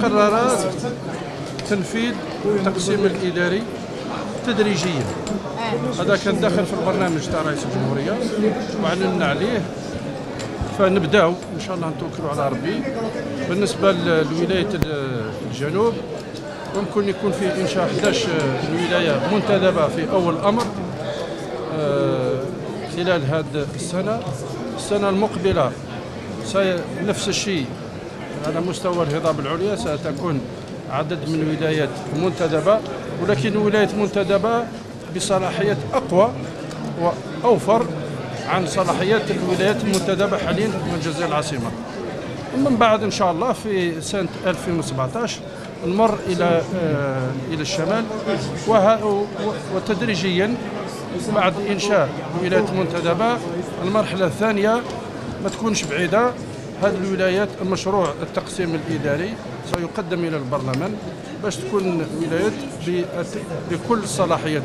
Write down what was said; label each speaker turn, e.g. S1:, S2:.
S1: قرارات تنفيذ التقسيم الاداري تدريجيا. هذا كان داخل في البرنامج تاع رئيس الجمهوريه واعلنا عليه، فنبداو ان شاء الله نتوكلوا على ربي. بالنسبه لولايه الجنوب ممكن يكون في انشاء 11 ولايه منتدبه في اول الامر خلال هذه السنه المقبله. نفس الشيء على مستوى الهضاب العليا ستكون عدد من ولايات منتدبه، ولكن ولايات منتدبه بصلاحيات اقوى واوفر عن صلاحيات الولايات المنتدبه حاليا من الجزائر العاصمه. ومن بعد ان شاء الله في سنه 2017 نمر الى الشمال، وتدريجيا بعد انشاء ولايات منتدبه المرحله الثانيه ما تكونش بعيده. هذه الولايات المشروع التقسيم الاداري سيقدم الى البرلمان باش تكون ولايات بكل الصلاحيات